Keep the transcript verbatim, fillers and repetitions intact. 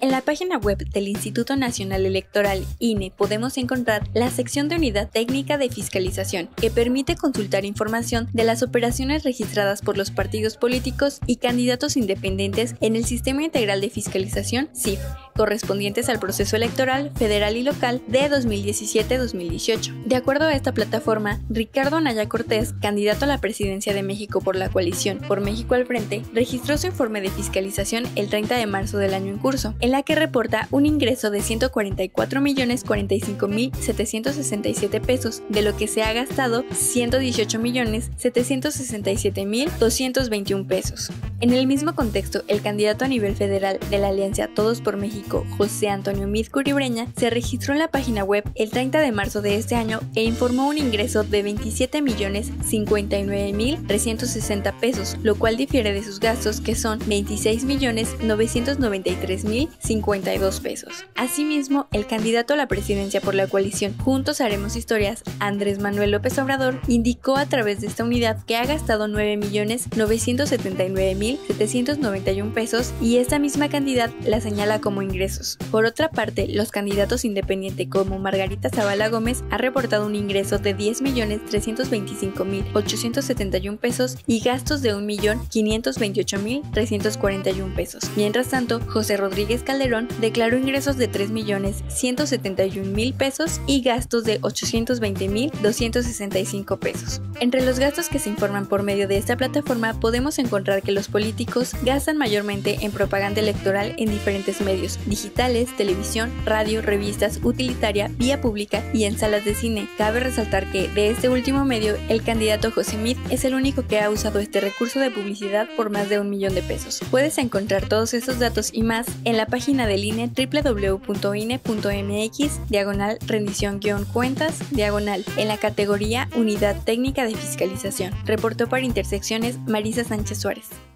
En la página web del Instituto Nacional Electoral, I N E, podemos encontrar la sección de Unidad Técnica de Fiscalización, que permite consultar información de las operaciones registradas por los partidos políticos y candidatos independientes en el Sistema Integral de Fiscalización S I F, correspondientes al proceso electoral federal y local de dos mil diecisiete a dos mil dieciocho. De acuerdo a esta plataforma, Ricardo Anaya Cortés, candidato a la presidencia de México por la coalición Por México al Frente, registró su informe de fiscalización el treinta de marzo del año en curso, en la que reporta un ingreso de ciento cuarenta y cuatro millones cuarenta y cinco mil setecientos sesenta y siete pesos, de lo que se ha gastado ciento dieciocho millones setecientos sesenta y siete mil doscientos veintiún pesos. En el mismo contexto, el candidato a nivel federal de la Alianza Todos por México, José Antonio Meade Curibreña, se registró en la página web el treinta de marzo de este año e informó un ingreso de veintisiete millones cincuenta y nueve mil trescientos sesenta pesos, lo cual difiere de sus gastos, que son veintiséis millones novecientos noventa y tres mil cincuenta y dos pesos. Asimismo, el candidato a la presidencia por la coalición Juntos Haremos Historias, Andrés Manuel López Obrador, indicó a través de esta unidad que ha gastado nueve millones novecientos setenta y nueve mil setecientos noventa y un pesos, y esta misma cantidad la señala como ingresos. Por otra parte, los candidatos independientes como Margarita Zavala Gómez ha reportado un ingreso de diez millones trescientos veinticinco mil ochocientos setenta y un pesos y gastos de un millón quinientos veintiocho mil trescientos cuarenta y un pesos. Mientras tanto, José Rodríguez Calderón declaró ingresos de tres millones ciento setenta y un mil pesos y gastos de ochocientos veinte mil doscientos sesenta y cinco pesos. Entre los gastos que se informan por medio de esta plataforma podemos encontrar que los políticos gastan mayormente en propaganda electoral en diferentes medios, digitales, televisión, radio, revistas, utilitaria, vía pública y en salas de cine. Cabe resaltar que, de este último medio, el candidato José Meade es el único que ha usado este recurso de publicidad por más de un millón de pesos. Puedes encontrar todos estos datos y más en la página del I N E, doble u doble u doble u punto i n e punto m x, diagonal rendición-cuentas, diagonal, en la categoría Unidad Técnica de Fiscalización. Reportó para Intersecciones Marisa Sánchez Suárez.